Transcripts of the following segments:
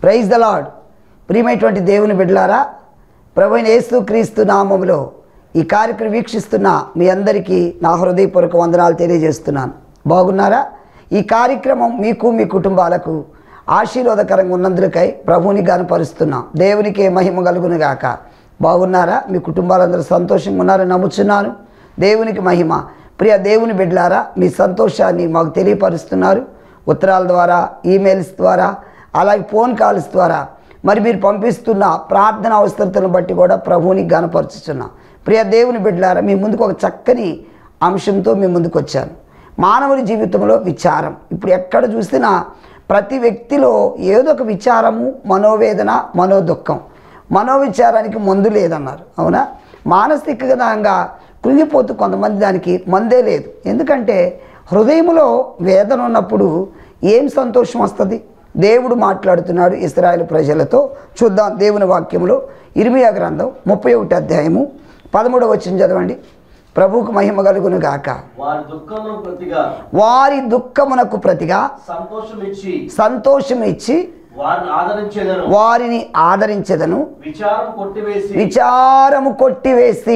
Praise the lord. ప్రియమైనటువంటి దేవుని బిడ్డలారా, ప్రభువైన యేసుక్రీస్తు నామములో ఈ కార్యక్రమం వీక్షిస్తున్న మీ అందరికీ నా హృదయపూర్వక వందనాలు తెలియజేస్తున్నాను. బాగున్నారా? ఈ కార్యక్రమం మీకు మీ కుటుంబాలకు ఆశీర్వాదకరంగా ఉన్నందుకై ప్రభువుని గనపరుస్తున్నాం. దేవునికే మహిమ కలుగును గాక. బాగున్నారా? మీ కుటుంబాలందరూ సంతోషంగా ఉన్నారని నమ్ముచున్నాను. దేవునికి మహిమ. ప్రియ దేవుని బిడ్డలారా, మీ సంతోషాన్ని మాకు తెలియపరుస్తున్నారు. ఉత్తరాల ద్వారా, ఈమెయిల్స్ ద్వారా, అలాగే ఫోన్ కాల్స్ ద్వారా మరి మీరు పంపిస్తున్న ప్రార్థన అవసరతలను బట్టి కూడా ప్రభువుని గనపరుచుతున్నాం. ప్రియ దేవుని బిడ్డలారా, మీ ముందుకు ఒక చక్కని అంశంతో మీ ముందుకు వచ్చాను. మానవుని జీవితంలో విచారం. ఇప్పుడు ఎక్కడ చూసినా ప్రతి వ్యక్తిలో ఏదో ఒక విచారము, మనోవేదన, మనోదుఖం. మనోవిచారానికి మందు లేదన్నారు, అవునా? మానసికంగా కృంగిపోతూ కొంతమంది దానికి మందే లేదు. ఎందుకంటే హృదయంలో వేదన ఉన్నప్పుడు ఏం సంతోషం వస్తుంది? దేవుడు మాట్లాడుతున్నాడు ఇశ్రాయేలు ప్రజలతో. చూద్దాం దేవుని వాక్యంలో ఇర్మియా గ్రంథం 31వ అధ్యాయము 13వ వచనం చదవండి. ప్రభువుకు మహిమ కలుగును గాక. వారి దుఃఖమునకు ప్రతిగా సంతోషం ఇచ్చి వారిని ఆదరించెదను. విచారము కొట్టివేసి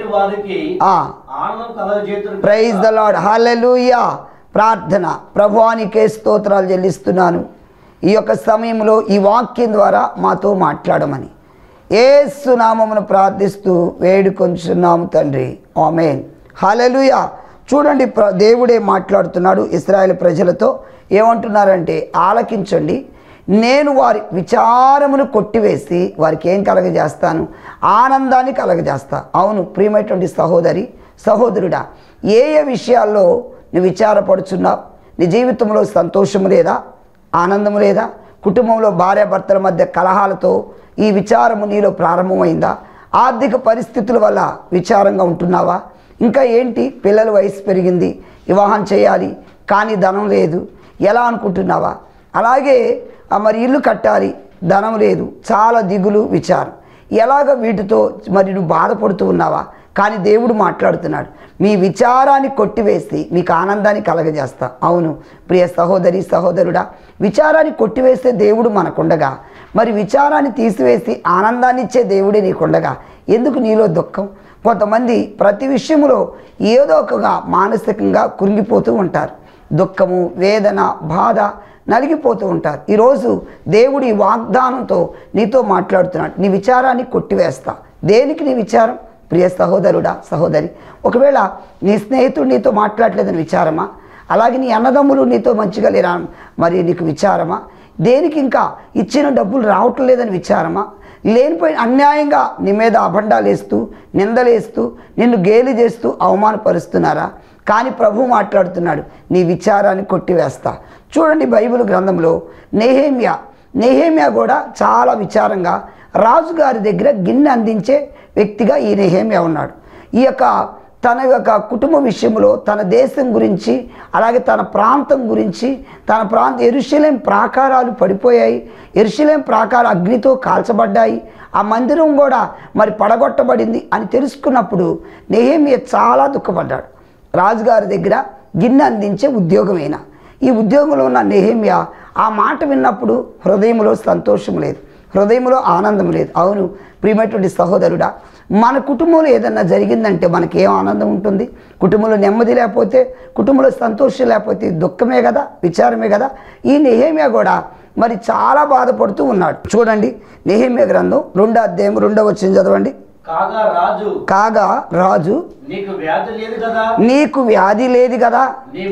ప్రైజ్ ద లార్డ్. హల్లెలూయా. ప్రార్థన. ప్రభువానికే స్తోత్రాలు చెల్లిస్తున్నాను. ఈ యొక్క సమయంలో ఈ వాక్యం ద్వారా మాతో మాట్లాడమని యేసు నామమును ప్రార్థిస్తూ వేడుకొంచున్నాము తండ్రి. ఆమేన్. హల్లెలూయా. చూడండి, దేవుడే మాట్లాడుతున్నాడు ఇశ్రాయేలు ప్రజలతో. ఏమంటున్నారంటే, ఆలకించండి, నేను వారి విచారమును కొట్టివేసి వారికి ఏం కలగజేస్తాను? ఆనందాన్ని కలగజేస్తా. అవును ప్రియమైనటువంటి సహోదరి, సహోదరుడా, ఏ ఏ విషయాల్లో నువ్వు విచారపడుచున్నావు? నీ జీవితంలో సంతోషము లేదా? ఆనందము లేదా? కుటుంబంలో భార్యాభర్తల మధ్య కలహాలతో ఈ విచారము నీలో ప్రారంభమైందా? ఆర్థిక పరిస్థితుల వల్ల విచారంగా ఉంటున్నావా? ఇంకా ఏంటి, పిల్లల వయసు పెరిగింది, వివాహం చేయాలి కానీ ధనం లేదు, ఎలా అనుకుంటున్నావా? అలాగే మరి ఇల్లు కట్టాలి, ధనం లేదు, చాలా దిగులు, విచారం. ఎలాగ వీటితో మరి నువ్వు బాధపడుతూ ఉన్నావా? కానీ దేవుడు మాట్లాడుతున్నాడు, మీ విచారాన్ని కొట్టివేసి మీకు ఆనందాన్ని కలగజేస్తా. అవును ప్రియ సహోదరి, సహోదరుడా, విచారాన్ని కొట్టివేస్తే దేవుడు మనకుండగా, మరి విచారాన్ని తీసివేసి ఆనందాన్ని ఇచ్చే దేవుడే నీకుండగా ఎందుకు నీలో దుఃఖం? కొంతమంది ప్రతి విషయంలో ఏదో ఒకగా మానసికంగా కృంగిపోతూ ఉంటారు. దుఃఖము, వేదన, బాధ నలిగిపోతూ ఉంటారు. ఈరోజు దేవుడి వాగ్దానంతో నీతో మాట్లాడుతున్నాడు, నీ విచారాన్ని కొట్టివేస్తా. దేనికి నీ విచారం? ప్రియ సహోదరుడా, సహోదరి, ఒకవేళ నీ స్నేహితుడు నీతో మాట్లాడలేదని విచారమా? అలాగే నీ అన్నదమ్ములు నీతో మంచిగా లేరా మరి నీకు విచారమా? దేనికి ఇంకా ఇచ్చిన డబ్బులు రావటం లేదని విచారమా? లేనిపోయిన అన్యాయంగా నీ మీద అభండాలు వేస్తూ, నిందలేస్తూ, నిన్ను గేలి చేస్తూ అవమానపరుస్తున్నారా? కానీ ప్రభు మాట్లాడుతున్నాడు, నీ విచారాన్ని కొట్టివేస్తా. చూడండి బైబిల్ గ్రంథంలో నెహెమ్యా కూడా చాలా విచారంగా రాజుగారి దగ్గర గిన్నె అందించే వ్యక్తిగా ఈ నెహెమ్యా ఉన్నాడు. ఈ యొక్క తన యొక్క కుటుంబ విషయంలో, తన దేశం గురించి, అలాగే తన ప్రాంతం గురించి, తన యెరూషలేం ప్రాకారాలు పడిపోయాయి, యెరూషలేం ప్రాకారాలు అగ్నితో కాల్చబడ్డాయి, ఆ మందిరం కూడా మరి పడగొట్టబడింది అని తెలుసుకున్నప్పుడు నెహెమ్యా చాలా దుఃఖపడ్డాడు. రాజుగారి దగ్గర గిన్నె అందించే ఉద్యోగమైనా ఈ ఉద్యోగంలో ఉన్న నెహెమ్యా ఆ మాట విన్నప్పుడు హృదయంలో సంతోషం లేదు, హృదయంలో ఆనందం లేదు. అవును ప్రియమైనటువంటి సహోదరుడా, మన కుటుంబంలో ఏదన్నా జరిగిందంటే మనకేం ఆనందం ఉంటుంది? కుటుంబంలో నెమ్మది లేకపోతే, కుటుంబంలో సంతోషం లేకపోతే దుఃఖమే కదా, విచారమే కదా. ఈ నెహెమ్యా కూడా మరి చాలా బాధపడుతూ ఉన్నాడు. చూడండి నెహెమ్యా గ్రంథం 2వ అధ్యాయం 2వ వచనం చదవండి. కాగా రాజు నీకు వ్యాధి లేదు కదా,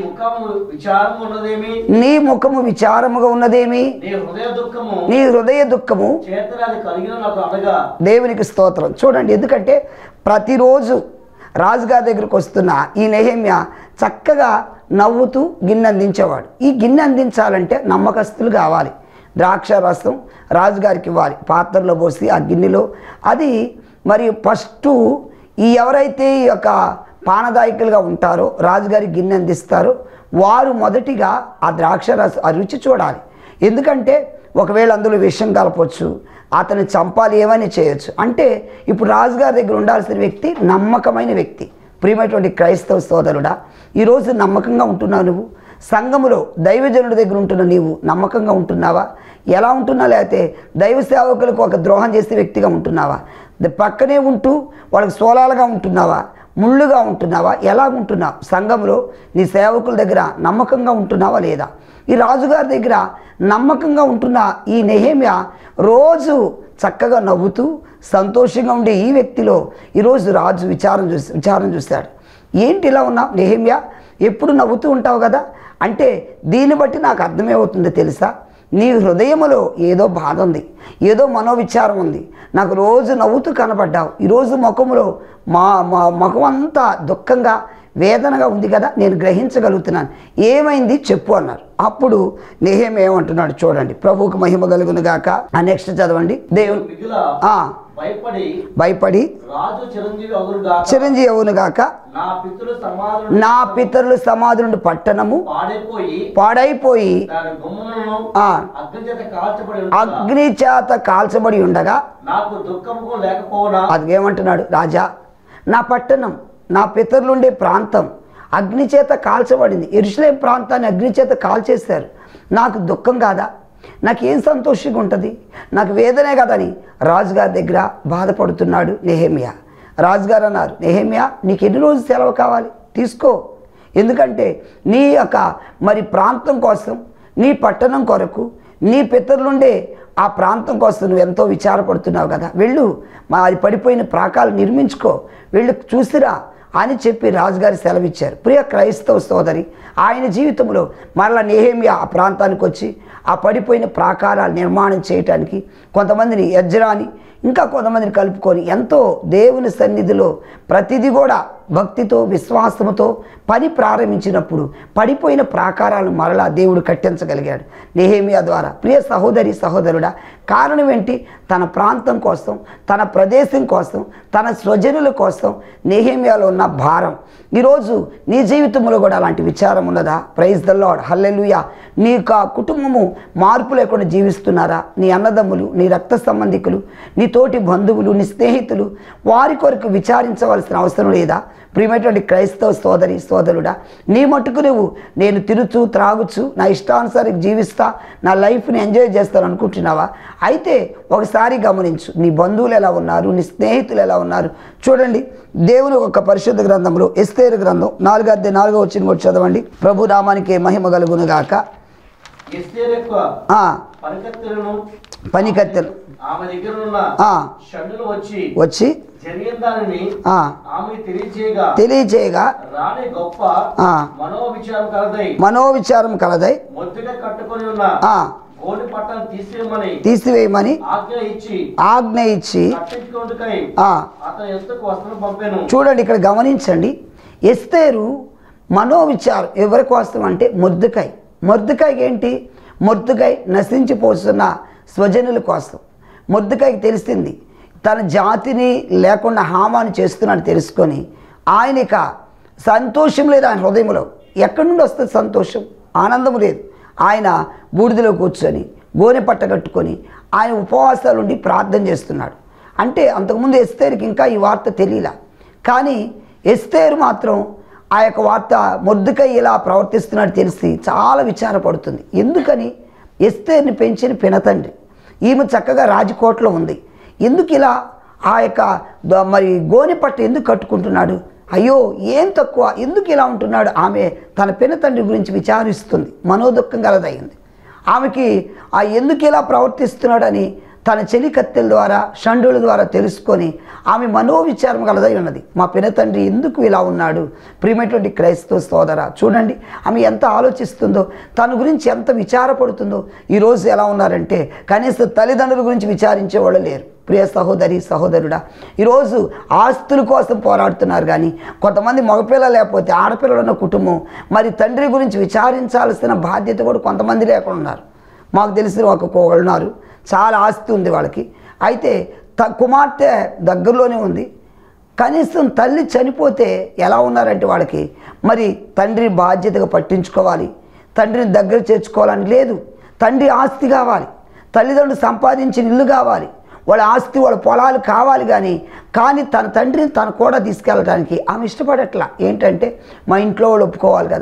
నీ ముఖము విచారముగా ఉన్నదేమి, నీ హృదయ దుఃఖము. దేవునికి స్తోత్రం. చూడండి, ఎందుకంటే ప్రతిరోజు రాజుగారి దగ్గరకు వస్తున్న ఈ నెహెమ్యా చక్కగా నవ్వుతూ గిన్నె అందించేవాడు. ఈ గిన్నె అందించాలంటే నమ్మకస్తులు కావాలి. ద్రాక్ష రసం రాజుగారికి ఇవ్వాలి, పాత్రలో పోసి ఆ గిన్నెలో. అది మరి ఫస్ట్ ఎవరైతే ఈ యొక్క పానదాయకులుగా ఉంటారో, రాజుగారి గిన్నె అందిస్తారో, వారు మొదటిగా ఆ ద్రాక్ష రసం ఆ రుచి చూడాలి. ఎందుకంటే ఒకవేళ అందులో విషం కలపవచ్చు, అతను చంపాలి, ఏమైనా చేయొచ్చు. అంటే ఇప్పుడు రాజుగారి దగ్గర ఉండాల్సిన వ్యక్తి నమ్మకమైన వ్యక్తి. ప్రియమైనటువంటి క్రైస్తవ సోదరుడా, ఈరోజు నమ్మకంగా ఉంటున్నావు నువ్వు? సంఘములో దైవజనుడి దగ్గర ఉంటున్న నీవు నమ్మకంగా ఉంటున్నావా? ఎలా ఉంటున్నావు? లేకపోతే దైవ సేవకులకు ఒక ద్రోహం చేసే వ్యక్తిగా ఉంటున్నావా? పక్కనే ఉంటూ వాళ్ళకి సోలాలుగా ఉంటున్నావా? ముళ్ళుగా ఉంటున్నావా? ఎలా ఉంటున్నావు? సంఘంలో నీ సేవకుల దగ్గర నమ్మకంగా ఉంటున్నావా లేదా? ఈ రాజుగారి దగ్గర నమ్మకంగా ఉంటున్న ఈ నెహెమ్యా రోజు చక్కగా నవ్వుతూ సంతోషంగా ఉండే ఈ వ్యక్తిలో ఈరోజు రాజు విచారం చూశాడు. ఏంటి ఇలా ఉన్నావు నెహెమ్యా? ఎప్పుడు నవ్వుతూ ఉంటావు కదా అంటే దీన్ని బట్టి నాకు అర్థమవుతుందో తెలుసా? నీ హృదయములో ఏదో బాధ ఉంది, ఏదో మనోవిచారం ఉంది. నాకు రోజు నవ్వుతూ కనబడ్డావు, ఈరోజు ముఖంలో ముఖం అంతా దుఃఖంగా వేదనగా ఉంది కదా, నేను గ్రహించగలుగుతున్నాను. ఏమైంది చెప్పు అన్నారు. అప్పుడు నెహెమ్యా ఏమంటున్నాడు చూడండి. ప్రభువుకు మహిమ కలుగును గాక. నెక్స్ట్ చదవండి. దేవుడు భయపడి రాజు చిరంజీవి అవును గాక, నా పితరులు సమాధులు పట్టణము పాడైపోయి అగ్ని చేత కాల్చబడి ఉండగా నాకు దుఃఖము లేకపోనా. అది ఏమంటున్నాడు రాజా, నా పట్టణం, నా పితరులుండే ప్రాంతం అగ్ని చేత కాల్చబడింది. యెరూషలేం ప్రాంతాన్ని అగ్ని చేత కాల్చేశారు. నాకు దుఃఖం కాదా? నాకేం సంతోషంగా ఉంటుంది? నాకు వేదనే కదని రాజుగారి దగ్గర బాధపడుతున్నాడు నెహెమ్యా. రాజుగారు అన్నారు, నెహెమ్యా నీకు ఎన్ని రోజులు సెలవు కావాలి తీసుకో, ఎందుకంటే నీ యొక్క మరి ప్రాంతం కోసం, నీ పట్టణం కొరకు, నీ పితరులుండే ఆ ప్రాంతం కోసం నువ్వు ఎంతో విచారపడుతున్నావు కదా, వెళ్ళు మరి పడిపోయిన ప్రాకాలు నిర్మించుకో, వెళ్ళు చూసిరా అని చెప్పి రాజుగారి సెలవిచ్చారు. ప్రియ క్రైస్తవ సోదరి, ఆయన జీవితంలో మరలా నెహెమ్యా ఆ ప్రాంతానికి వచ్చి ఆ పడిపోయిన ప్రాకారాలు నిర్మాణం చేయటానికి కొంతమందిని ఎజ్రాని ఇంకా కొంతమందిని కలుపుకొని ఎంతో దేవుని సన్నిధిలో ప్రతిదీ కూడా భక్తితో విశ్వాసముతో పని ప్రారంభించినప్పుడు పడిపోయిన ప్రాకారాలను మరలా దేవుడు కట్టించగలిగాడు నెహెమ్యా ద్వారా. ప్రియ సహోదరి సహోదరుడా, కారణం ఏంటి? తన ప్రాంతం కోసం, తన ప్రదేశం కోసం, తన స్వజనుల కోసం నెహెమ్యాలో ఉన్న భారం. ఈరోజు నీ జీవితంలో కూడా అలాంటి విచారం ఉన్నదా? Praise the lord, hallelujah. నీ కుటుంబము మార్పు లేకుండా జీవిస్తున్నారా? నీ అన్నదమ్ములు, నీ రక్త సంబంధికులు, నీ తోటి బంధువులు, నీ స్నేహితులు, వారి కొరకు విచారించవలసిన అవసరం లేదా? ప్రియమైనటువంటి క్రైస్తవ సోదరి సోదరుడా, నీ మట్టుకు నువ్వు నేను తిరుగుతూ త్రాగుచు నా ఇష్టానుసారి జీవిస్తా, నా లైఫ్ని ఎంజాయ్ చేస్తాను అనుకుంటున్నావా? అయితే ఒకసారి గమనించు, నీ బంధువులు ఎలా ఉన్నారు, నీ స్నేహితులు ఎలా ఉన్నారు చూడండి. దేవుని ఒక పరిశుద్ధ గ్రంథంలో ఎస్తేరు గ్రంథం 4:4 కూడా చదవండి. ప్రభు నామానికి మహిమ కలుగును గాక. పనికత్తెలు వచ్చి తెలియచేయగా మనోవిచారం కలదై తీసివేయమని ఆజ్ఞ ఇచ్చి చూడండి. ఇక్కడ గమనించండి, ఎస్తేరు మనోవిచారం ఎవరి కోసం అంటే మొర్దెకై. మొర్దెకైకి ఏంటి? మొర్దెకై నశించిపోతున్న స్వజనుల కోసం. మొర్దెకైకి తెలిసింది తన జాతిని లేకుండా హామాను చేస్తున్నాడు తెలుసుకొని ఆయన ఇక సంతోషం లేదు ఆయన హృదయంలో. ఎక్కడి నుండి వస్తుంది సంతోషం? ఆనందం లేదు. ఆయన బూడిదలో కూర్చొని గోనె పట్ట కట్టుకొని ఆయన ఉపవాసాలు ఉండి ప్రార్థన చేస్తున్నాడు. అంటే అంతకుముందు ఎస్తేరుకి ఇంకా ఈ వార్త తెలియలా, కానీ ఎస్తేరు మాత్రం ఆ యొక్క వార్త మొర్దెకై ఇలా ప్రవర్తిస్తున్నాడు తెలిసి చాలా విచారపడుతుంది. ఎందుకని? ఎస్తేరుని పెంచిన పినతండ్రి, ఈమె చక్కగా రాజకోటలో ఉంది, ఎందుకు ఇలా ఆ యొక్క మరి గోనె పట్ట ఎందుకు కట్టుకుంటున్నాడు? అయ్యో ఏం తక్కువ, ఎందుకు ఇలా ఉంటున్నాడు? ఆమె తన పినతండ్రి గురించి విచారిస్తుంది, మనోదుఖం కలదయింది. ఆమెకి ఆ ఎందుకు ఇలా ప్రవర్తిస్తున్నాడని తన చెలికత్తెల ద్వారా షండుల ద్వారా తెలుసుకొని ఆమె మనోవిచారం కలదై ఉన్నది. మా పినతండ్రి ఎందుకు ఇలా ఉన్నాడు? ప్రియమైనటువంటి క్రైస్తవ సోదర చూడండి, ఆమె ఎంత ఆలోచిస్తుందో, తన గురించి ఎంత విచారపడుతుందో. ఈరోజు ఎలా ఉన్నారంటే కనీసం తల్లిదండ్రుల గురించి విచారించేవాళ్ళు లేరు. ప్రియ సహోదరి సహోదరుడా, ఈరోజు ఆస్తుల కోసం పోరాడుతున్నారు, కానీ కొంతమంది మగపిల్లలు లేకపోతే ఆడపిల్లలు ఉన్న కుటుంబం మరి తండ్రి గురించి విచారించాల్సిన బాధ్యత కూడా కొంతమంది లేకుండా ఉన్నారు. మాకు తెలిసిన ఒక కోళ్ళు ఉన్నారు, చాలా ఆస్తి ఉంది వాళ్ళకి. అయితే కుమార్తె దగ్గరలోనే ఉంది, కనీసం తల్లి చనిపోతే ఎలా ఉన్నారంటే వాళ్ళకి మరి తండ్రి బాధ్యతగా పట్టించుకోవాలి, తండ్రిని దగ్గర చేర్చుకోవాలని లేదు. తండ్రి ఆస్తి కావాలి, తల్లిదండ్రులు సంపాదించిన ఇల్లు కావాలి, వాళ్ళ ఆస్తి వాళ్ళ పొలాలు కావాలి, కానీ తన తండ్రిని తను కూడా తీసుకెళ్ళడానికి ఆమె ఇష్టపడట్లా. ఏంటంటే మా ఇంట్లో వాళ్ళు ఒప్పుకోవాలి కదా,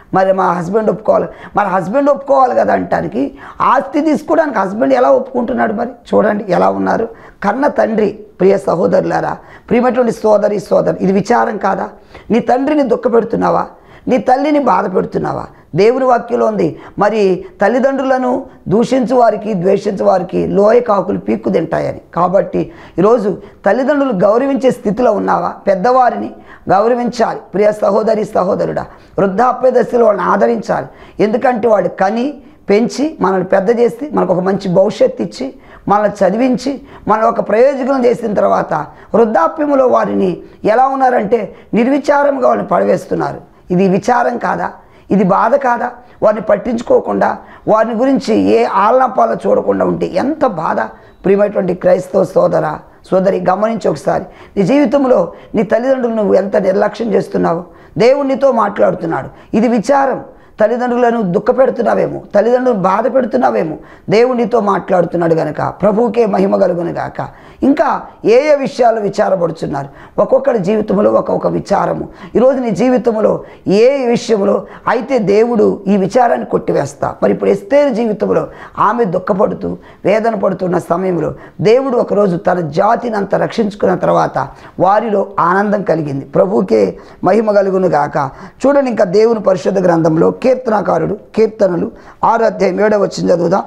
మరి మా హస్బెండ్ ఒప్పుకోవాలి, మరి హస్బెండ్ ఒప్పుకోవాలి కదా అంటానికి ఆస్తి తీసుకోవడానికి హస్బెండ్ ఎలా ఒప్పుకుంటున్నాడు? మరి చూడండి ఎలా ఉన్నారు. కన్న తండ్రి, ప్రియ సహోదరులారా, ప్రియమైనటువంటి సోదరి సోదరు, ఇది విచారం కాదా? నీ తండ్రిని దుఃఖపెడుతున్నావా? నీ తల్లిని బాధ పెడుతున్నావా? దేవుని వాక్యంలో ఉంది, మరి తల్లిదండ్రులను దూషించు వారికి, ద్వేషించు వారికి లోయ కాకులు పీక్కు తింటాయని. కాబట్టి ఈరోజు తల్లిదండ్రులు గౌరవించే స్థితిలో ఉన్నావా? పెద్దవారిని గౌరవించాలి. ప్రియ సహోదరి సహోదరుడా, వృద్ధాప్య దశలో వాళ్ళని ఆదరించాలి. ఎందుకంటే వాళ్ళు కని పెంచి మనల్ని పెద్ద చేసి మనకు ఒక మంచి భవిష్యత్తు ఇచ్చి మనల్ని చదివించి మన ఒక ప్రయోజనం చేసిన తర్వాత వృద్ధాప్యములో వారిని ఎలా ఉన్నారంటే నిర్విచారంగా వాళ్ళని పడవేస్తున్నారు. ఇది విచారం కాదా? ఇది బాధ కాదా? వారిని పట్టించుకోకుండా వారిని గురించి ఏ ఆలనపాల చూడకుండా ఉంటే ఎంత బాధ. ప్రియమైనటువంటి క్రైస్తవ సోదర సోదరి, గమనించి ఒకసారి నీ జీవితంలో నీ తల్లిదండ్రులు నువ్వు ఎంత నిర్లక్ష్యం చేస్తున్నావు. దేవుడు నీతో మాట్లాడుతున్నాడు. ఇది విచారం. తల్లిదండ్రులను దుఃఖపెడుతున్నావేమో, తల్లిదండ్రులను బాధ పెడుతున్నావేమో. దేవుడు నీతో మాట్లాడుతున్నాడు గనక ప్రభువుకే మహిమ కలుగును గాక. ఇంకా ఏ ఏ విషయాలు విచారపడుతున్నారు? ఒక్కొక్కరి జీవితంలో ఒక్కొక్క విచారము. ఈరోజు నీ జీవితంలో ఏ విషయంలో అయితే దేవుడు ఈ విచారాన్ని కొట్టివేస్తా. మరి ఇప్పుడు ఎస్తేరు జీవితంలో ఆమె దుఃఖపడుతూ వేదన పడుతున్న సమయంలో దేవుడు ఒకరోజు తన జాతిని అంతా రక్షించుకున్న తర్వాత వారిలో ఆనందం కలిగింది. ప్రభువుకే మహిమ కలుగును గాక. చూడండి ఇంకా దేవుని పరిశుద్ధ గ్రంథంలో కీర్తనకారుడు కీర్తనలు 6వ అధ్యాయం 7వ వచనం చదువుదాం.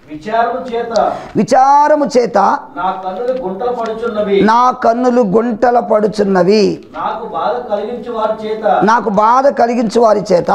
విచారము చేత నా కన్నులు గుంటల పడుచున్నవి, నాకు బాధ కలిగించు వారి చేత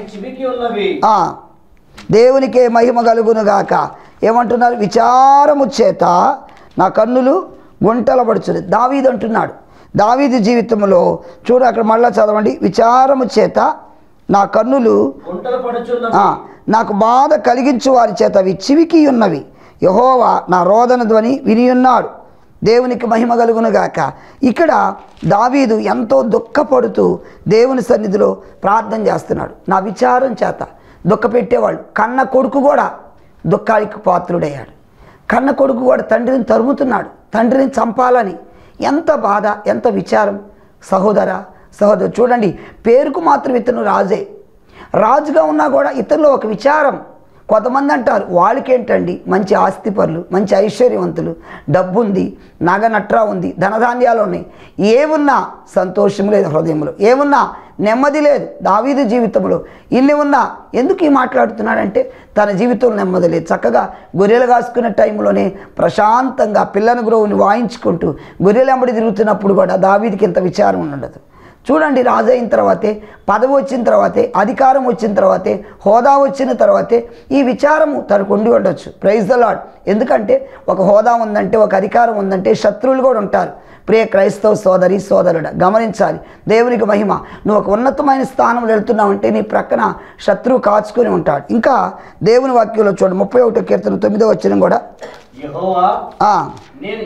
దేవునికే మహిమ కలుగును గాక. ఏమంటున్నారు? విచారము చేత నా కన్నులు గుంటల పడుచున్నవి. దావీదు అంటున్నాడు. దావీదు జీవితంలో చూడు, అక్కడ మళ్ళా చదవండి. విచారము చేత నా కన్నులు నాకు బాధ కలిగించు వారి చేత అవి చివికి ఉన్నవి. యెహోవా నా రోదన ధ్వని వినియున్నాడు. దేవునికి మహిమ కలుగును గాక. ఇక్కడ దావీదు ఎంతో దుఃఖపడుతూ దేవుని సన్నిధిలో ప్రార్థన చేస్తున్నాడు. నా విచారం చేత దుఃఖపెట్టేవాళ్ళు. కన్న కొడుకు కూడా దుఃఖానికి పాత్రుడయ్యాడు. కన్న కొడుకు కూడా తండ్రిని తరుముతున్నాడు, తండ్రిని చంపాలని. ఎంత బాధ, ఎంత విచారం. సహోదర సహోదరు, చూడండి, పేరుకు మాత్రం ఇతను రాజే, రాజుగా ఉన్నా కూడా ఇతరులో ఒక విచారం. కొంతమంది అంటారు వాళ్ళకేంటండి, మంచి ఆస్తిపరులు, మంచి ఐశ్వర్యవంతులు, డబ్బు ఉంది, నగ నట్రా ఉంది, ధనధాన్యాలు ఉన్నాయి, ఏమున్నా సంతోషం లేదు హృదయంలో, ఏమున్నా నెమ్మది లేదు. దావీదు జీవితంలో ఇన్ని ఉన్నా ఎందుకు ఈ మాట్లాడుతున్నాడంటే తన జీవితంలో నెమ్మది లేదు. చక్కగా గొర్రెలు కాసుకునే టైంలోనే ప్రశాంతంగా పిల్లని గురువుని వాయించుకుంటూ గొర్రెలు వెంబడి తిరుగుతున్నప్పుడు కూడా దావీదుకి ఇంత విచారం ఉండదు. చూడండి, రాజు అయిన తర్వాతే, పదవి వచ్చిన తర్వాతే, అధికారం వచ్చిన తర్వాతే, హోదా వచ్చిన తర్వాతే ఈ విచారము తనకు ఉండి ఉండొచ్చు. Praise the lord. ఎందుకంటే ఒక హోదా ఉందంటే, ఒక అధికారం ఉందంటే శత్రువులు కూడా ఉంటారు. ప్రియ క్రైస్తవ సోదరి సోదరుడు, గమనించాలి. దేవునికి మహిమ. నువ్వు ఒక ఉన్నతమైన స్థానంలో వెళ్తున్నావంటే నీ ప్రక్కన శత్రువు కాచుకొని ఉంటాడు. ఇంకా దేవుని వాక్యంలో చూడండి, 31వ కీర్తన 9వ వచనం కూడా, యెహోవా నేను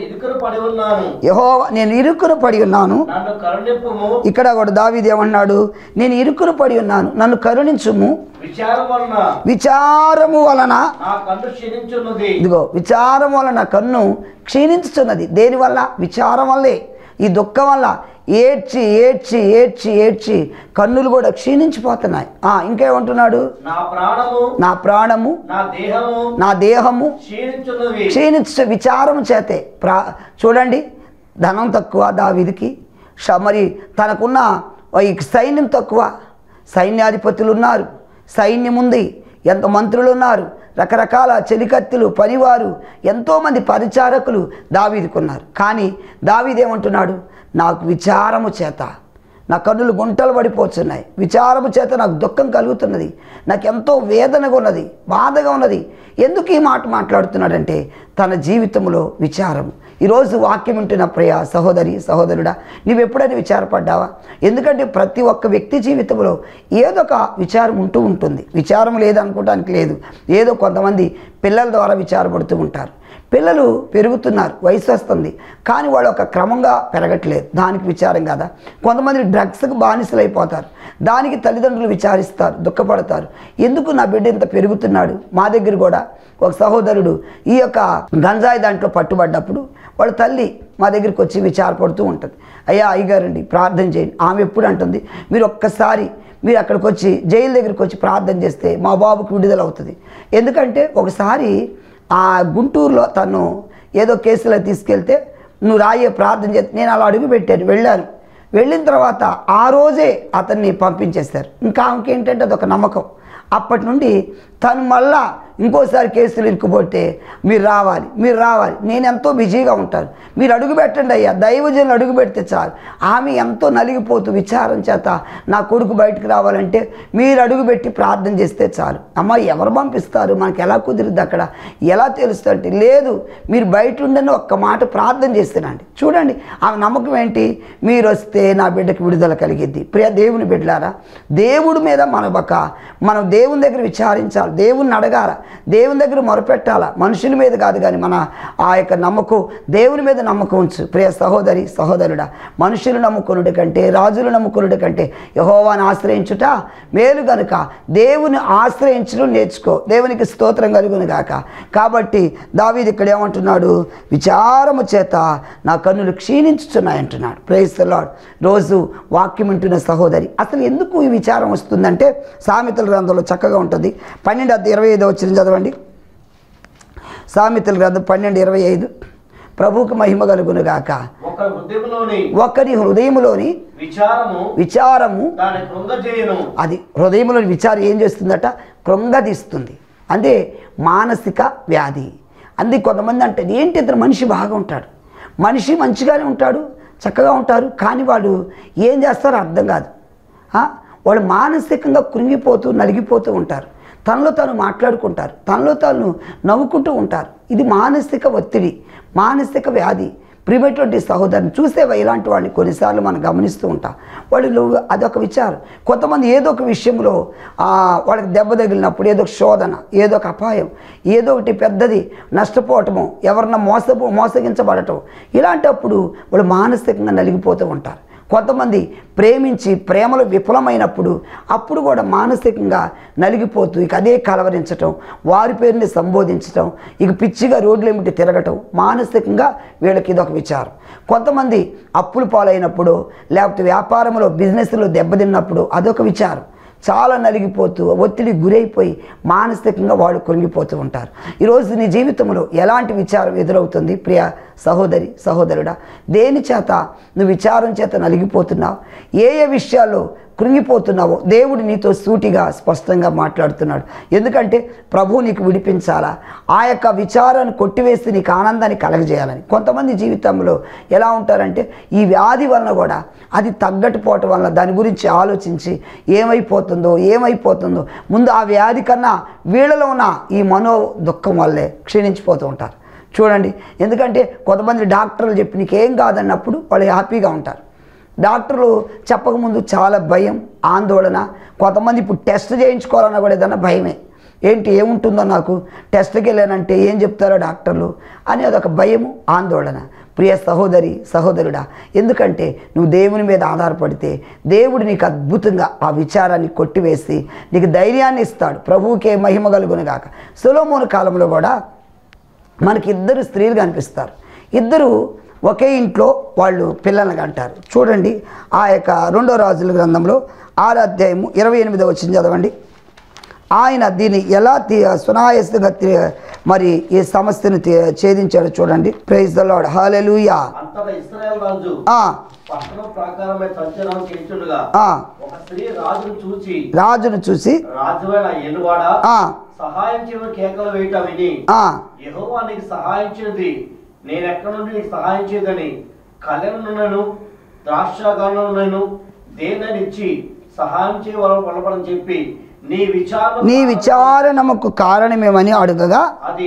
ఇరుకున పడి ఉన్నాను. ఇక్కడ కూడా దావీదు ఏమన్నాడు? నేను ఇరుకున పడి ఉన్నాను, నన్ను కరుణించుము. విచారము వలన ఇదిగో విచారం వలన కన్ను క్షీణించుతున్నది. దేనివల్ల? విచారం వల్లే. ఈ దుఃఖం వల్ల ఏడ్చి ఏడ్చి ఏడ్చి ఏడ్చి కన్నులు కూడా క్షీణించిపోతున్నాయి. ఇంకేమంటున్నాడు? నా ప్రాణము నా దేహము క్షీణించు విచారము చేతే. చూడండి, ధనం తక్కువ దావీదుకి, మరి తనకున్న ఈ సైన్యం తక్కువ. సైన్యాధిపతులు ఉన్నారు, సైన్యం ఉంది, ఎంత మంత్రులు ఉన్నారు, రకరకాల చెలికత్తులు, పనివారు, ఎంతోమంది పరిచారకులు దావీదుకున్నారు. కానీ దావీదు ఏమంటున్నాడు? నాకు విచారము చేత నా కన్నులు గుంటలు పడిపోతున్నాయి, విచారము చేత నాకు దుఃఖం కలుగుతున్నది, నాకు ఎంతో వేదనగా ఉన్నది, బాధగా ఉన్నది. ఎందుకు ఈ మాట మాట్లాడుతున్నాడంటే తన జీవితంలో విచారము. ఈరోజు వాక్యం వింటున్న ప్రియ సహోదరి సహోదరుడా, నువ్వు ఎప్పుడైనా విచారపడ్డావా? ఎందుకంటే ప్రతి ఒక్క వ్యక్తి జీవితంలో ఏదో ఒక విచారం ఉంటూ ఉంటుంది. విచారం లేదనుకోవడానికి లేదు. ఏదో కొంతమంది పిల్లల ద్వారా విచారపడుతూ ఉంటారు. పిల్లలు పెరుగుతున్నారు, వయసు వస్తుంది, కానీ వాళ్ళు ఒక క్రమంగా పెరగట్లేదు, దానికి విచారం కదా. కొంతమంది డ్రగ్స్కి బానిసలు అయిపోతారు, దానికి తల్లిదండ్రులు విచారిస్తారు, దుఃఖపడతారు. ఎందుకు నా బిడ్డ ఇంత పెరుగుతున్నాడు? మా దగ్గర కూడా ఒక సహోదరుడు ఈ యొక్క గంజాయి దాంట్లో పట్టుబడ్డప్పుడు వాళ్ళ తల్లి మా దగ్గరికి వచ్చి విచారపడుతూ ఉంటుంది. అయ్యా అయ్యగారండి ప్రార్థన చేయండి. ఆమె ఎప్పుడు అంటుంది, మీరు ఒక్కసారి మీరు అక్కడికి వచ్చి జైలు దగ్గరికి వచ్చి ప్రార్థన చేస్తే మా బాబుకి విడుదల అవుతుంది. ఎందుకంటే ఒకసారి ఆ గుంటూరులో తను ఏదో కేసులో తీసుకెళ్తే నువ్వు రాయే ప్రార్థన చేస్తే నేను అలా అడుగు పెట్టాను, వెళ్ళాను. వెళ్ళిన తర్వాత ఆ రోజే అతన్ని పంపించేస్తారు. ఇంకా ఇంకేంటంటే అదొక నమ్మకం. అప్పటి నుండి తను మళ్ళా ఇంకోసారి కేసులు ఇరుక్కుపోతే మీరు రావాలి, మీరు రావాలి, నేను ఎంతో బిజీగా ఉంటాను, మీరు అడుగు పెట్టండి అయ్యా, దైవజనులు అడుగు పెడితే చాలు. ఆమె ఎంతో నలిగిపోతూ విచారం చేత నా కొడుకు బయటకు రావాలంటే మీరు అడుగు పెట్టి ప్రార్థన చేస్తే చాలు. అమ్మ ఎవరు పంపిస్తారు, మనకి ఎలా కుదిరిద్ది, అక్కడ ఎలా తెలుస్తుంది? లేదు, మీరు బయట ఉండని ఒక్క మాట ప్రార్థన చేస్తానండి. చూడండి ఆమె నమ్మకం ఏంటి, మీరు వస్తే నా బిడ్డకి విడుదల కలిగిద్ది. ప్రియ దేవుని బిడ్డలారా, దేవుడి మీద మనం దేవుని దగ్గర విచారించాలి, దేవుని అడగాల, దేవుని దగ్గర మొరపెట్టాలా, మనుషుల మీద కాదు. కానీ మన ఆ యొక్క నమ్మకం దేవుని మీద నమ్మకం ఉంచు. ప్రియ సహోదరి సహోదరుడా, మనుషులు నమ్ముకునుడి కంటే రాజులు నమ్ముకునుడి కంటే యెహోవాను ఆశ్రయించుట మేలు గనుక దేవుని ఆశ్రయించడం నేర్చుకో. దేవునికి స్తోత్రం కలుగును గాక. కాబట్టి దావీదు ఇక్కడ ఏమంటున్నాడు, విచారము చేత నా కన్నులు క్షీణించుచున్నాయంటున్నాడు. Praise the lord. రోజు వాక్యం వింటున్న సహోదరి, అసలు ఎందుకు ఈ విచారం వస్తుందంటే సామెతల గ్రంథంలో చక్కగా ఉంటుంది. 12:25 వచ్చిన చదవండి. సామెతల గ్రంథం 12:25. ప్రభువుకు మహిమ కలుగును గాక. ఒకరి హృదయములోని విచారము అది హృదయంలోని విచారం ఏం చేస్తుందట, కృంగదీస్తుంది. అంటే మానసిక వ్యాధి. అందుకే కొంతమంది అంటే ఏంటి, ఇద్దరు మనిషి బాగా ఉంటాడు, మనిషి మంచిగానే ఉంటాడు, చక్కగా ఉంటారు, కానీ వాళ్ళు ఏం చేస్తారో అర్థం కాదు. వాళ్ళు మానసికంగా కృంగిపోతూ నలిగిపోతూ ఉంటారు, తనలో తాను మాట్లాడుకుంటారు, తనలో తాను నవ్వుకుంటూ ఉంటారు. ఇది మానసిక ఒత్తిడి, మానసిక వ్యాధి. ప్రియమైనటువంటి సహోదరుని చూసేవా ఇలాంటి వాళ్ళని కొన్నిసార్లు మనం గమనిస్తూ ఉంటాం. వాళ్ళు అదొక విచారం. కొంతమంది ఏదో ఒక విషయంలో వాళ్ళకి దెబ్బ తగిలినప్పుడు ఏదో ఒక శోధన, ఏదో ఒక అపాయం, ఏదో ఒకటి పెద్దది నష్టపోవటము, ఎవరన్నా మోసగించబడటం, ఇలాంటప్పుడు వాళ్ళు మానసికంగా నలిగిపోతూ ఉంటారు. కొంతమంది ప్రేమించి ప్రేమలో విఫలమైనప్పుడు అప్పుడు కూడా మానసికంగా నలిగిపోతూ ఇక అదే కలవరించటం, వారి పేరుని సంబోధించటం, ఇక పిచ్చిగా రోడ్లు ఏమిటి తిరగటం, మానసికంగా వీళ్ళకి ఇదొక విచారం. కొంతమంది అప్పులు పాలైనప్పుడు, లేకపోతే వ్యాపారంలో బిజినెస్లో దెబ్బతిన్నప్పుడు అదొక విచారం. చాలా నలిగిపోతూ ఒత్తిడి గురైపోయి మానసికంగా వాళ్ళు కృంగిపోతూ ఉంటారు. ఈరోజు నీ జీవితంలో ఎలాంటి విచారం ఎదురవుతుంది ప్రియ సహోదరి సహోదరుడా? దేని చేత నువ్వు విచారం చేత నలిగిపోతున్నావు? ఏ విషయాల్లో కృంగిపోతున్నావో దేవుడు నీతో సూటిగా స్పష్టంగా మాట్లాడుతున్నాడు. ఎందుకంటే ప్రభువు నీకు విడిపించాలా, ఆ యొక్క విచారాన్ని కొట్టివేసి నీకు ఆనందాన్ని కలగజేయాలని. కొంతమంది జీవితంలో ఎలా ఉంటారంటే ఈ వ్యాధి వలన కూడా అది తగ్గట్టుపోవటం వలన దాని గురించి ఆలోచించి ఏమైపోతుందో ముందు ఆ వ్యాధి కన్నా వీళ్ళలో ఉన్న ఈ మనో దుఃఖం వల్లే క్షీణించిపోతూ ఉంటారు. చూడండి, ఎందుకంటే కొంతమంది డాక్టర్లు చెప్పి నీకేం కాదన్నప్పుడు వాళ్ళు హ్యాపీగా ఉంటారు. డాక్టర్లు చెప్పకముందు చాలా భయం, ఆందోళన. కొంతమంది ఇప్పుడు టెస్ట్ చేయించుకోవాలన్నా కూడా ఏదన్నా భయమే. ఏంటి ఏముంటుందో, నాకు టెస్ట్కి వెళ్ళానంటే ఏం చెప్తారో డాక్టర్లు అని అదొక భయము, ఆందోళన. ప్రియ సహోదరి సహోదరుడా, ఎందుకంటే నువ్వు దేవుని మీద ఆధారపడితే దేవుడు నీకు అద్భుతంగా ఆ విచారాన్ని కొట్టివేసి నీకు ధైర్యాన్ని ఇస్తాడు. ప్రభువుకే మహిమ కలుగును గాక. సొలొమోను కాలంలో కూడా మనకి 2 స్త్రీలు కనిపిస్తారు. ఇద్దరు ఒకే ఇంట్లో వాళ్ళు పిల్లల్ని కంటారు. చూడండి, ఆ యొక్క 2వ రాజుల గ్రంథంలో 6:28 వచ్చింది చదవండి. ఆయన దీన్ని ఎలా సునాయాసంగా మరి ఈ సమస్యను ఛేదించాడు చూడండి. Praise the lord. హల్లెలూయా. రాజును చూసి సహాయం చేయమని కేకలు వేయటం విని యెహోవా నీకు సహాయం చేయది, నేను ఎక్కడి నుండి నీకు సహాయం చేయదని కలెనున్నను ద్రాక్షగానున్నను దేనిచ్చి సహాయం చేయవలపడని చెప్పి నీ విచారణకు కారణమేమని అడగగా అది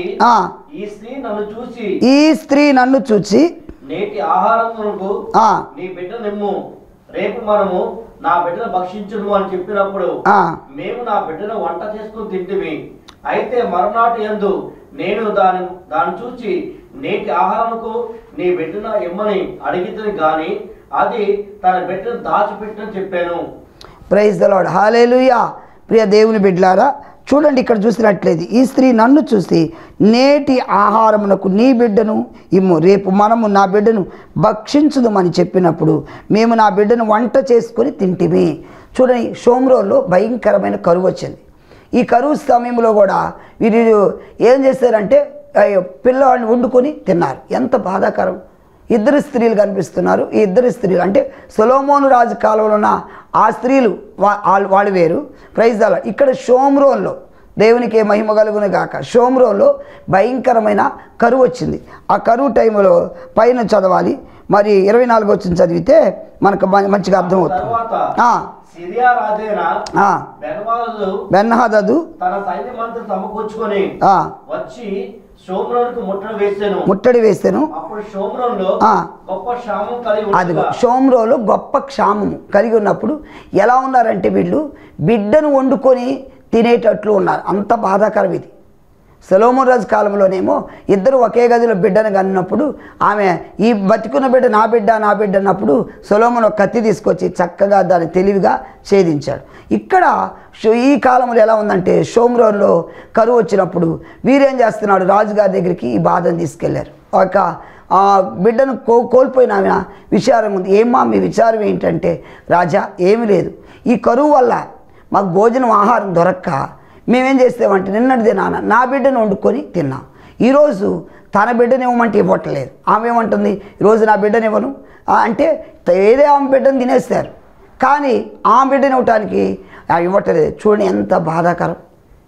ఈ స్త్రీ నన్ను చూచి నేటి ఆహారమునకు నీ బిడ్డ నిమ్ము, రేపు మనము నా బిడ్డను భక్షించును అని చెప్పినప్పుడు మేము నా బిడ్డను వంట చేసుకుని తింటిమి. అయితే మరునాటి యందు నేను దాన్ని చూచి నేటి ఆహారముకు నీ బిడ్డను ఇమ్మని అడిగితే గాని అది తన బిడ్డను దాచిపెట్టని చెప్పాను. Praise the lord. హల్లెలూయా. ప్రియ దేవుని బిడ్డలారా, చూడండి, ఇక్కడ చూసినట్లయితే ఈ స్త్రీ నన్ను చూసి నేటి ఆహారమునకు నీ బిడ్డను ఇమ్ము, రేపు మనము నా బిడ్డను భక్షించుదామని చెప్పినప్పుడు మేము నా బిడ్డను వంట చేసుకొని తింటిమి. చూడండి, షోమ్రోన్లో భయంకరమైన కరువు వచ్చింది. ఈ కరువు సమయంలో కూడా వీరు ఏం చేశారంటే పిల్లవాడిని వండుకొని తిన్నారు. ఎంత బాధాకరం. ఇద్దరు స్త్రీలు కనిపిస్తున్నారు. ఈ ఇద్దరు స్త్రీలు అంటే సొలొమోను రాజు కాలంలో ఉన్న ఆ స్త్రీలు వాళ్ళు వేరు. Praise the lord. ఇక్కడ షోమ్రోన్లో దేవునికి మహిమ కలుగును గాక, షోమ్రోన్లో భయంకరమైన కరువు వచ్చింది. ఆ కరువు టైంలో పైన చదవాలి, మరి 24 వచ్చిన చదివితే మనకు మంచిగా అర్థమవుతుంది. సిరియా రాజైన బెన్హదదు తన సైన్యమంతా సమకూర్చుకొని వచ్చి షోమ్రోనుకు ముట్టడి వేసాను. అప్పుడు షోమ్రోన్లో గొప్ప క్షామం కలిగి అదిగో షోమ్రోలో గొప్ప క్షామము కలిగి ఉన్నప్పుడు ఎలా ఉన్నారంటే వీళ్ళు బిడ్డను వండుకొని తినేటట్లు ఉన్నారు. అంత బాధాకరం ఇది. సొలొమోను రాజు కాలంలోనేమో ఇద్దరు ఒకే గదిలో బిడ్డను కన్నప్పుడు ఆమె ఈ బతికున్న బిడ్డ నా బిడ్డ అన్నప్పుడు సొలొమోను కత్తి తీసుకొచ్చి చక్కగా దాన్ని తెలివిగా ఛేదించాడు. ఇక్కడ ఈ కాలంలో ఎలా ఉందంటే షోమ్రోన్లో కరువు వచ్చినప్పుడు వీరేం చేస్తున్నాడు, రాజుగారి దగ్గరికి ఈ బాధను తీసుకెళ్లారు. ఒక బిడ్డను కోల్పోయిన ఆమె విచారం ఉంది. ఏమ్మా మీ విచారం ఏంటంటే, రాజా ఏమీ లేదు, ఈ కరువు వల్ల మాకు భోజనం ఆహారం దొరక్క మేమేం చేస్తామంటే నిన్నటి దినాన నా బిడ్డను వండుకొని తిన్నాం. ఈరోజు తన బిడ్డను ఇవ్వమంటే ఇవ్వట్లేదు. ఆమె ఏమంటుంది, ఈరోజు నా బిడ్డను ఇవ్వను అంటే ఏదే ఆమె బిడ్డను తినేస్తారు, కానీ ఆ బిడ్డను ఇవ్వటానికి ఇవ్వట్లేదు. చూడండి ఎంత బాధాకరం.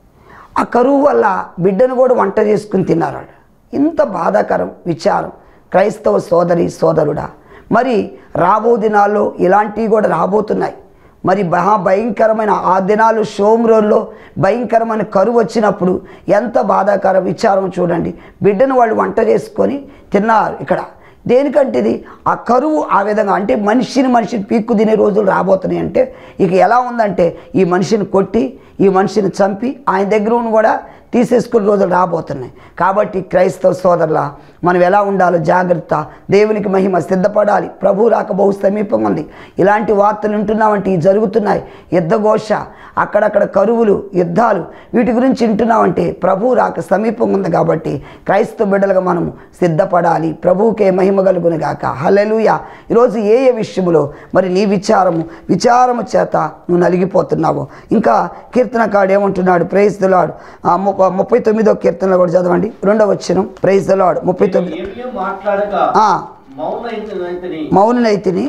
ఆ కరువు వల్ల బిడ్డను కూడా వంట చేసుకుని తిన్నారు. ఇంత బాధాకరం విచారం. క్రైస్తవ సోదరి సోదరుడా, మరి రాబో దినాల్లో ఇలాంటివి కూడా రాబోతున్నాయి. మరి భయంకరమైన ఆ దినాలు షోమ్రోన్లో భయంకరమైన కరువు వచ్చినప్పుడు ఎంత బాధాకర విచారం చూడండి. బిడ్డను వాళ్ళు వంట చేసుకొని తిన్నారు. ఇక్కడ దేనికంటే ఇది ఆ కరువు ఆ విధంగా అంటే మనిషిని పీక్కు తినే రోజులు రాబోతున్నాయి. అంటే ఇక ఎలా ఉందంటే ఈ మనిషిని కొట్టి ఈ మనిషిని చంపి ఆయన దగ్గర కూడా తీసేసుకునే రోజులు రాబోతున్నాయి. కాబట్టి క్రైస్తవ సోదరుల మనం ఎలా ఉండాలో జాగ్రత్త. దేవునికి మహిమ, సిద్ధపడాలి. ప్రభు రాక బహు సమీపం ఉంది. ఇలాంటి వార్తలు వింటున్నామంటే ఇవి జరుగుతున్నాయి. యుద్ధఘోష, అక్కడక్కడ కరువులు, యుద్ధాలు, వీటి గురించి వింటున్నామంటే ప్రభు రాక సమీపం ఉంది. కాబట్టి క్రైస్తవ బిడ్డలుగా మనము సిద్ధపడాలి. ప్రభువుకే మహిమ కలుగును గాక. హల్లెలూయా. ఈరోజు ఏ విషయంలో మరి నీ విచారము చేత నువ్వు నలిగిపోతున్నావు. ఇంకా కీర్తనకాడు ఏమంటున్నాడు, ప్రైజ్ ది లార్డ్. 39వ కీర్తనలో కూడా చదవండి, 2వ వచనం. Praise the lord. 39 మౌననైతిని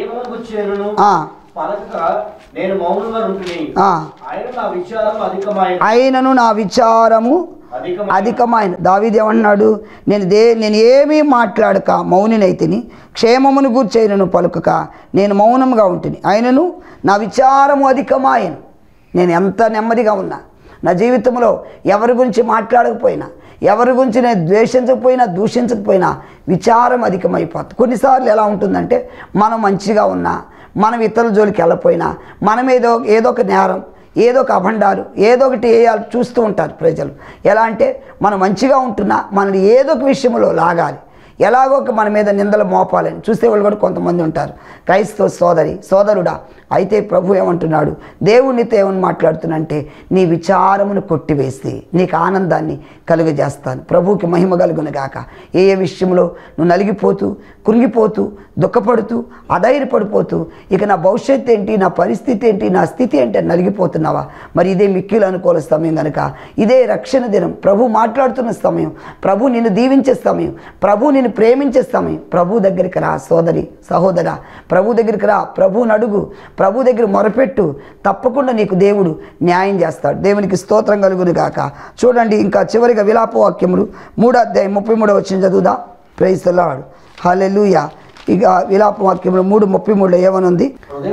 ఆయనను నా విచారము అధికమైన. దావీదు ఏమన్నాడు, నేను ఏమీ మాట్లాడక మౌనినైతిని, క్షేమమును గూర్చైనను పలుకక నేను మౌనముగా ఉంటిని. ఆయనను నా విచారము అధికమాయను. నేను ఎంత నెమ్మదిగా ఉన్నా, నా జీవితంలో ఎవరి గురించి మాట్లాడకపోయినా, ఎవరి గురించి నేను ద్వేషించకపోయినా దూషించకపోయినా విచారం అధికమైపోతుంది. కొన్నిసార్లు ఎలా ఉంటుందంటే మనం మంచిగా ఉన్నా, మనం ఇతరుల జోలికి వెళ్ళకపోయినా, మనం ఏదో ఒక నేరం, ఏదో ఒక అభండాలు, ఏదో ఒకటి వేయాలి చూస్తూ ఉంటారు ప్రజలు. ఎలా అంటే మనం మంచిగా ఉంటున్నా మనల్ని ఏదో ఒక విషయంలో లాగాలి, ఎలాగో ఒక మన మీద నిందలు మోపాలని చూసేవాళ్ళు కూడా కొంతమంది ఉంటారు. క్రైస్తవ సోదరుడా, అయితే ప్రభు ఏమంటున్నాడు, దేవునితో ఏమని మాట్లాడుతున్నంటే నీ విచారమును కొట్టివేసి నీకు ఆనందాన్ని కలుగజేస్తాను. ప్రభువుకి మహిమ కలుగును గాక. ఏ విషయంలో నువ్వు నలిగిపోతూ, కృంగిపోతూ, దుఃఖపడుతూ, అధైర్యపడిపోతూ ఇక నా భవిష్యత్తు ఏంటి, నా పరిస్థితి ఏంటి, నా స్థితి ఏంటి అని నలిగిపోతున్నావా? మరి ఇదే మిక్కిలు అనుకూల సమయం కనుక, ఇదే రక్షణ దినం, ప్రభు మాట్లాడుతున్న సమయం, ప్రభు నిన్ను దీవించే సమయం, ప్రభు నిన్ను ప్రేమించే సమయం. ప్రభు దగ్గరికి రా సోదరి సహోదరా, ప్రభు దగ్గరికి రా, ప్రభువుని అడుగు, ప్రభు దగ్గర మొరపెట్టు. తప్పకుండా నీకు దేవుడు న్యాయం చేస్తాడు. దేవునికి స్తోత్రం కలుగును గాక. చూడండి, ఇంకా చివరిగా విలాప వాక్యములు 3వ అధ్యాయం 33వ వచనం చదువుదా. Praise the lord. హల్లెలూయా. ఇక విలాప వాక్యములు 3:33లో ఏమనుంది,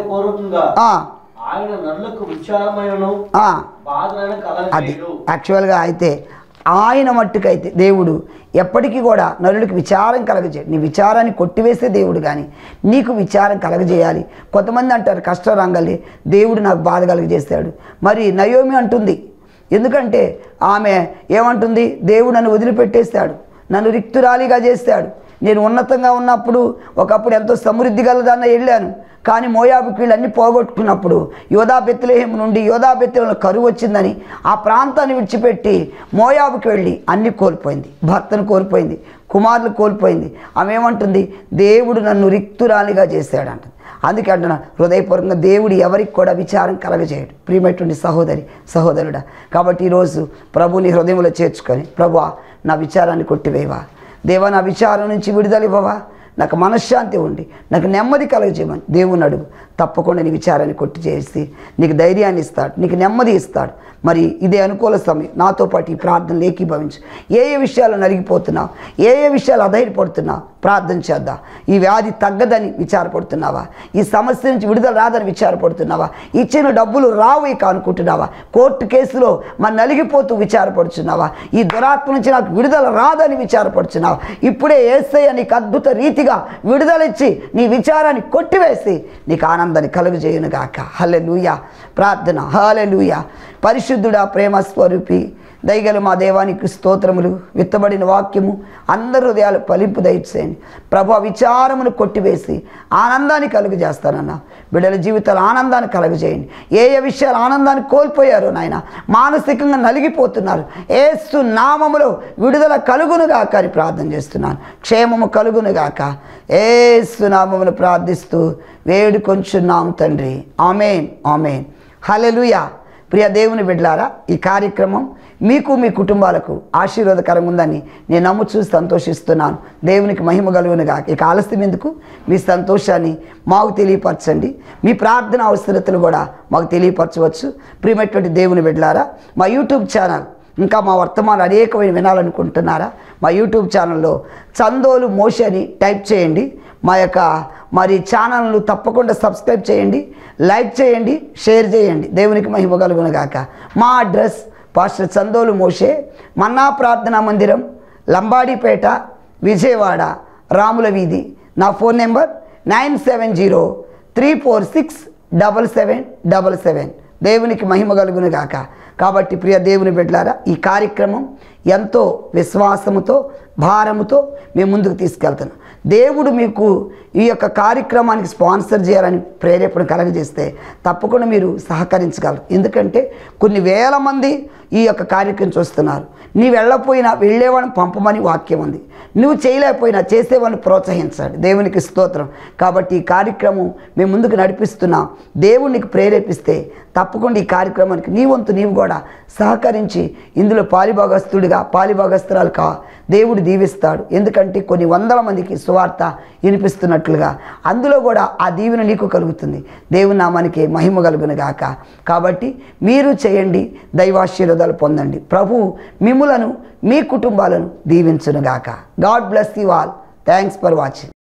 అది యాక్చువల్గా అయితే ఆయన మట్టుకైతే దేవుడు ఎప్పటికీ కూడా నరుడికి విచారం కలగజేయడు. నీ విచారాన్ని కొట్టివేసే దేవుడు కానీ నీకు విచారం కలగజేయాలి. కొంతమంది అంటారు కష్టరంగలే దేవుడు నాకు బాధ కలగజేస్తాడు. మరి నయోమి అంటుంది, ఎందుకంటే ఆమె ఏమంటుంది, దేవుడు నన్ను వదిలిపెట్టేస్తాడు, నన్ను రిక్తురాలిగా చేస్తాడు. నేను ఉన్నతంగా ఉన్నప్పుడు ఒకప్పుడు ఎంతో సమృద్ధి గలదాన్న వెళ్ళాను, కానీ మోయాబుకి వీళ్ళన్నీ పోగొట్టుకున్నప్పుడు యోధా బెత్లెహేము నుండి యోధా బెత్లెహేములో కరువు వచ్చిందని ఆ ప్రాంతాన్ని విడిచిపెట్టి మోయాబుకి వెళ్ళి అన్నీ కోల్పోయింది. భర్తను కోల్పోయింది, కుమారులు కోల్పోయింది. ఆమె ఏమంటుంది, దేవుడు నన్ను రిక్తురాలిగా చేశాడంట. అందుకే అంటున్నా, హృదయపూర్వకంగా దేవుడు ఎవరికి కూడా విచారం కలగజేయడు ప్రియమైనటువంటి సహోదరి సహోదరుడా. కాబట్టి ఈరోజు ప్రభుని హృదయంలో చేర్చుకొని, ప్రభువా నా విచారాన్ని కొట్టివేవా, దేవా నా విచారం నుంచి విడుదల ఇవ్వవా, నాకు మనశ్శాంతి ఉండి నాకు నెమ్మది కలగజేయమని దేవుని అడుగు. తప్పకుండా నీ విచారాన్ని కొట్టి చేసి నీకు ధైర్యాన్ని ఇస్తాడు, నీకు నెమ్మది ఇస్తాడు. మరి ఇదే అనుకూల సమయం నాతో పాటు ఈ ప్రార్థనలు ఏకీభవించు. ఏ విషయాలు నలిగిపోతున్నావు, ఏ విషయాలు అధైర్యపడుతున్నావు, ప్రార్థన చేద్దాం. ఈ వ్యాధి తగ్గదని విచారపడుతున్నావా, ఈ సమస్య నుంచి విడుదల రాదని విచారపడుతున్నావా, ఇచ్చిన డబ్బులు రావు ఇక అనుకుంటున్నావా, కోర్టు కేసులో మరి నలిగిపోతూ విచారపడుతున్నావా, ఈ దురాత్మ నుంచి నాకు విడుదల రాదని విచారపడుతున్నావా, ఇప్పుడే యేసయ్య నీకు అద్భుత రీతిగా విడుదలిచ్చి నీ విచారాన్ని కొట్టివేసి నీకు ఆనందాన్ని కలుగజేయునుగాక. హల్లెలూయా. ప్రార్థన. హల్లెలూయా. పరిశుద్ధుడా, ప్రేమ స్వరూపి, దయగల మా దేవానికి స్తోత్రములు. విత్తబడిన వాక్యము అందరి హృదయాలు ఫలింపు దయచేయండి ప్రభు. విచారమును కొట్టివేసి ఆనందాన్ని కలుగజేస్తానన్నా. బిడ్డల జీవితాలు ఆనందాన్ని కలుగజేయండి. ఏ విషయాలు ఆనందాన్ని కోల్పోయారో నాయన, మానసికంగా నలిగిపోతున్నారు, యేసు నామములో విడుదల కలుగునుగాక అని ప్రార్థన చేస్తున్నాను. క్షేమము కలుగునుగాక యేసు నామమును ప్రార్థిస్తూ వేడుకొంచున్నాము తండ్రి. ఆమేన్, ఆమేన్. హల్లెలూయా. ప్రియ దేవుని బిడ్డలారా, ఈ కార్యక్రమం మీకు మీ కుటుంబాలకు ఆశీర్వాదకరంగా ఉందని నేను నమ్ముచూ సంతోషిస్తున్నాను. దేవునికి మహిమ కలుగునుగా. ఇక ఆలస్యం ఎందుకు, మీ సంతోషాన్ని మాకు తెలియపరచండి. మీ ప్రార్థన అవసరతలు కూడా మాకు తెలియపరచవచ్చు. ప్రియమైనటువంటి దేవుని బిడ్డలారా, మా యూట్యూబ్ ఛానల్ ఇంకా మా వర్తమానాలు అనేకమైన వినాలనుకుంటున్నారా, మా యూట్యూబ్ ఛానల్లో చందోలు మోషే అని టైప్ చేయండి. మా యొక్క మరి ఛానల్ను తప్పకుండా సబ్స్క్రైబ్ చేయండి, లైక్ చేయండి, షేర్ చేయండి. దేవునికి మహిమ కలుగునుగాక. మా address pastor Chandolu Moshe, Manna ప్రార్థనా మందిరం, లంబాడిపేట, విజయవాడ, రాముల వీధి. నా ఫోన్ నెంబర్ 9703467777. దేవునికి మహిమ కలుగునుగాక. కాబట్టి ప్రియ దేవుని బిడ్డలారా, ఈ కార్యక్రమం ఎంతో విశ్వాసముతో భారముతో మేము ముందుకు తీసుకెళ్తున్నాం. దేవుడు మీకు ఈ యొక్క కార్యక్రమానికి స్పాన్సర్ చేయాలని ప్రేరేపణ కలగజేస్తే తప్పకుండా మీరు సహకరించగలరు. ఎందుకంటే కొన్ని వేల మంది ఈ యొక్క కార్యక్రమం చూస్తున్నారు. నీవు వెళ్ళపోయినా వెళ్ళేవాడిని పంపమని వాక్యం ఉంది. నువ్వు చేయలేకపోయినా చేసేవాడిని ప్రోత్సహించాడు. దేవునికి స్తోత్రం. కాబట్టి ఈ కార్యక్రమం మేము ముందుకు నడిపిస్తున్నాం. దేవుడు నీకు ప్రేరేపిస్తే తప్పకుండా ఈ కార్యక్రమానికి నీ వంతు నీవు కూడా సహకరించి ఇందులో పాలిభాగస్తురాలు కా దేవుడు దీవిస్తాడు. ఎందుకంటే కొన్ని వందల మందికి సువార్త వినిపిస్తున్నట్లుగా అందులో కూడా ఆ దీవెన నీకు కలుగుతుంది. దేవుని నామానికి మహిమ కలుగునుగాక. కాబట్టి మీరు చేయండి, దైవాశీర్వాదాలు పొందండి. ప్రభువు మిమ్ములను మీ కుటుంబాలను దీవించునుగాక. God bless you all. Thanks for watching.